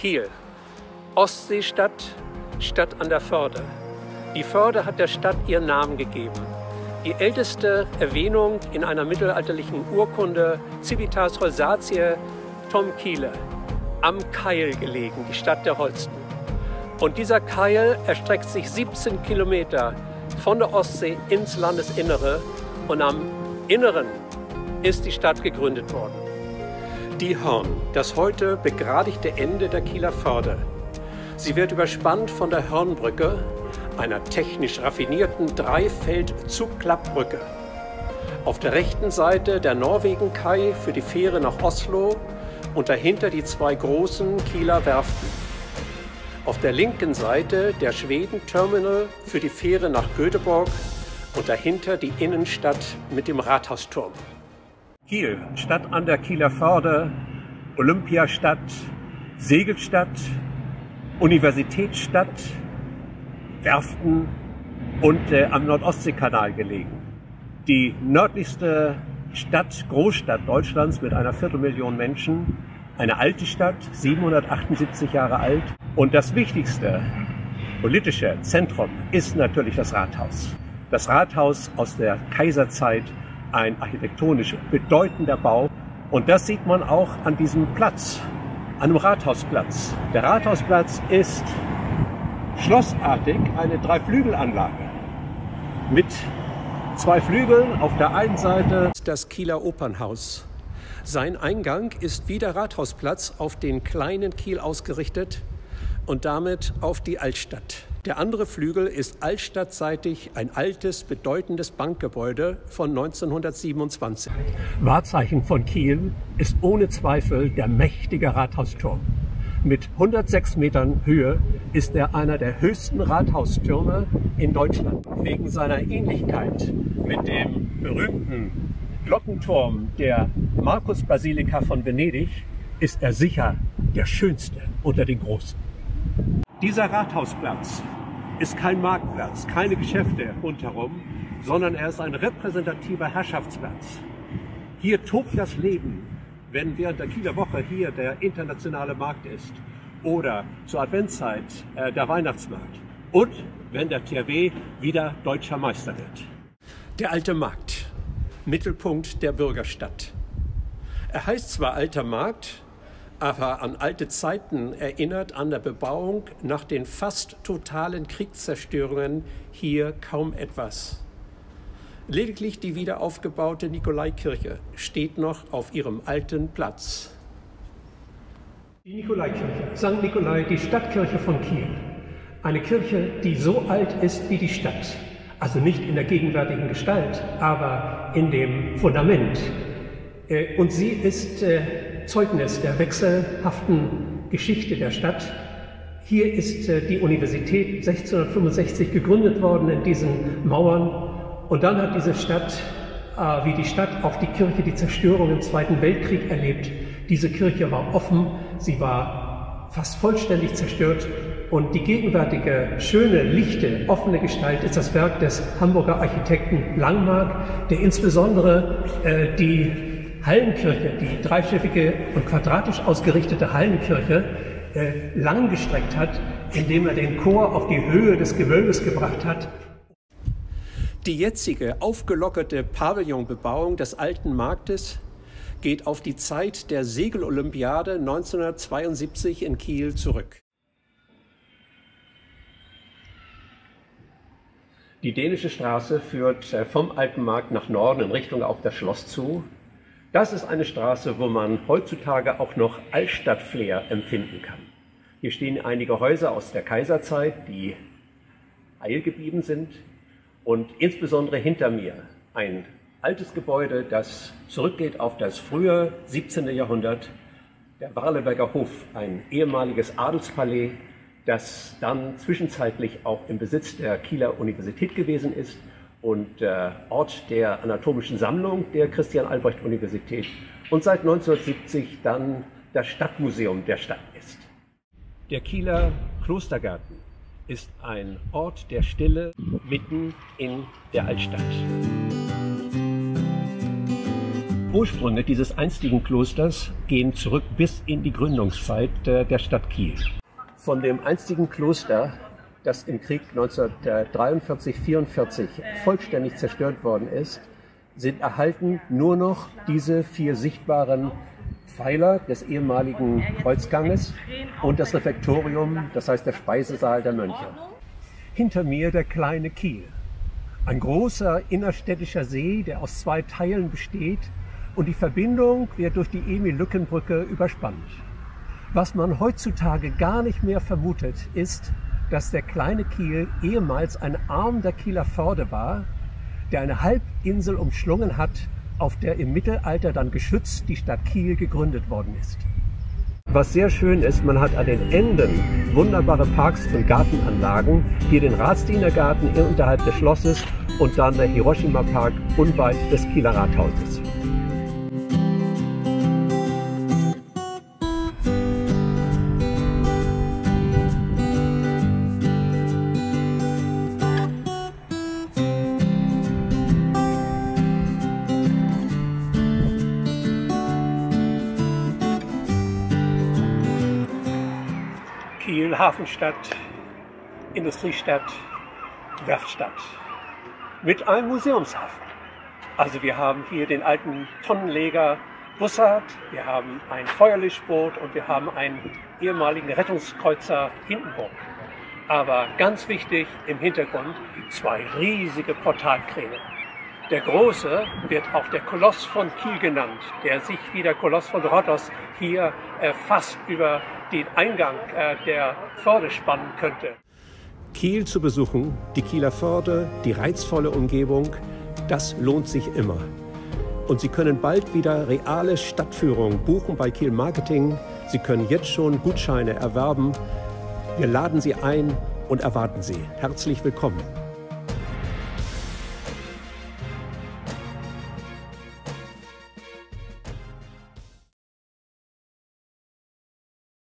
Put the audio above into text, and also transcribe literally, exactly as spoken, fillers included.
Kiel, Ostseestadt, Stadt an der Förde. Die Förde hat der Stadt ihren Namen gegeben. Die älteste Erwähnung in einer mittelalterlichen Urkunde Civitas Holsatiae Tom Kiele, am Keil gelegen, die Stadt der Holsten. Und dieser Keil erstreckt sich siebzehn Kilometer von der Ostsee ins Landesinnere und am Inneren ist die Stadt gegründet worden. Die Hörn, das heute begradigte Ende der Kieler Förde. Sie wird überspannt von der Hörnbrücke, einer technisch raffinierten Dreifeld-Zugklappbrücke. Auf der rechten Seite der Norwegenkai für die Fähre nach Oslo und dahinter die zwei großen Kieler Werften. Auf der linken Seite der Schweden-Terminal für die Fähre nach Göteborg und dahinter die Innenstadt mit dem Rathausturm. Kiel, Stadt an der Kieler Förde, Olympiastadt, Segelstadt, Universitätsstadt, Werften und äh, am Nordostseekanal gelegen. Die nördlichste Stadt, Großstadt Deutschlands mit einer Viertelmillion Menschen, eine alte Stadt, siebenhundertachtundsiebzig Jahre alt. Und das wichtigste politische Zentrum ist natürlich das Rathaus. Das Rathaus aus der Kaiserzeit, ein architektonisch bedeutender Bau. Und das sieht man auch an diesem Platz, an dem Rathausplatz. Der Rathausplatz ist schlossartig eine Dreiflügelanlage mit zwei Flügeln. Auf der einen Seite das Kieler Opernhaus. Sein Eingang ist wie der Rathausplatz auf den kleinen Kiel ausgerichtet und damit auf die Altstadt. Der andere Flügel ist altstadtseitig ein altes, bedeutendes Bankgebäude von neunzehnhundertsiebenundzwanzig. Wahrzeichen von Kiel ist ohne Zweifel der mächtige Rathausturm. Mit hundertsechs Metern Höhe ist er einer der höchsten Rathaustürme in Deutschland. Wegen seiner Ähnlichkeit mit dem berühmten Glockenturm der Markusbasilika von Venedig ist er sicher der schönste unter den Großen. Dieser Rathausplatz ist kein Marktplatz, keine Geschäfte rundherum, sondern er ist ein repräsentativer Herrschaftsplatz. Hier tobt das Leben, wenn während der Kieler Woche hier der internationale Markt ist oder zur Adventszeit äh, der Weihnachtsmarkt und wenn der T H W wieder deutscher Meister wird. Der alte Markt, Mittelpunkt der Bürgerstadt. Er heißt zwar Alter Markt, aber an alte Zeiten erinnert an der Bebauung nach den fast totalen Kriegszerstörungen hier kaum etwas. Lediglich die wiederaufgebaute Nikolaikirche steht noch auf ihrem alten Platz. Die Nikolaikirche, Sankt Nikolai, die Stadtkirche von Kiel. Eine Kirche, die so alt ist wie die Stadt. Also nicht in der gegenwärtigen Gestalt, aber in dem Fundament. Und sie ist Zeugnis der wechselhaften Geschichte der Stadt. Hier ist die Universität sechzehnhundertfünfundsechzig gegründet worden in diesen Mauern. Und dann hat diese Stadt, wie die Stadt, auch die Kirche, die Zerstörung im Zweiten Weltkrieg erlebt. Diese Kirche war offen, sie war fast vollständig zerstört. Und die gegenwärtige, schöne, lichte, offene Gestalt ist das Werk des Hamburger Architekten Langmark, der insbesondere äh, die Hallenkirche, die dreischiffige und quadratisch ausgerichtete Hallenkirche, äh, lang gestreckt hat, indem er den Chor auf die Höhe des Gewölbes gebracht hat. Die jetzige aufgelockerte Pavillonbebauung des alten Marktes geht auf die Zeit der Segelolympiade neunzehnhundertzweiundsiebzig in Kiel zurück. Die Dänische Straße führt vom Alten Markt nach Norden in Richtung auf das Schloss zu. Das ist eine Straße, wo man heutzutage auch noch Altstadt-Flair empfinden kann. Hier stehen einige Häuser aus der Kaiserzeit, die heil geblieben sind. Und insbesondere hinter mir ein altes Gebäude, das zurückgeht auf das frühe siebzehnte Jahrhundert, der Warleberger Hof, ein ehemaliges Adelspalais, das dann zwischenzeitlich auch im Besitz der Kieler Universität gewesen ist und äh, Ort der anatomischen Sammlung der Christian-Albrecht-Universität und seit neunzehnhundertsiebzig dann das Stadtmuseum der Stadt ist. Der Kieler Klostergarten ist ein Ort der Stille mitten in der Altstadt. Ursprünge dieses einstigen Klosters gehen zurück bis in die Gründungszeit der Stadt Kiel. Von dem einstigen Kloster, das im Krieg neunzehnhundertdreiundvierzig vierundvierzig vollständig zerstört worden ist, sind erhalten nur noch diese vier sichtbaren Pfeiler des ehemaligen Kreuzganges und das Refektorium, das heißt der Speisesaal der Mönche. Hinter mir der kleine Kiel, ein großer innerstädtischer See, der aus zwei Teilen besteht, und die Verbindung wird durch die Emil-Lücken-Brücke überspannt. Was man heutzutage gar nicht mehr vermutet, ist, dass der kleine Kiel ehemals ein Arm der Kieler Förde war, der eine Halbinsel umschlungen hat, auf der im Mittelalter dann geschützt die Stadt Kiel gegründet worden ist. Was sehr schön ist, man hat an den Enden wunderbare Parks und Gartenanlagen. Hier den Ratsdienergarten unterhalb des Schlosses und dann der Hiroshima-Park unweit des Kieler Rathauses. Kiel, Hafenstadt, Industriestadt, Werftstadt mit einem Museumshafen. Also wir haben hier den alten Tonnenleger Bussard, wir haben ein Feuerlichtboot und wir haben einen ehemaligen Rettungskreuzer Hindenburg. Aber ganz wichtig im Hintergrund zwei riesige Portalkräne. Der große wird auch der Koloss von Kiel genannt, der sich wie der Koloss von Rhodos hier äh, fast über den Eingang äh, der Förde spannen könnte. Kiel zu besuchen, die Kieler Förde, die reizvolle Umgebung, das lohnt sich immer. Und Sie können bald wieder reale Stadtführungen buchen bei Kiel Marketing. Sie können jetzt schon Gutscheine erwerben. Wir laden Sie ein und erwarten Sie. Herzlich willkommen.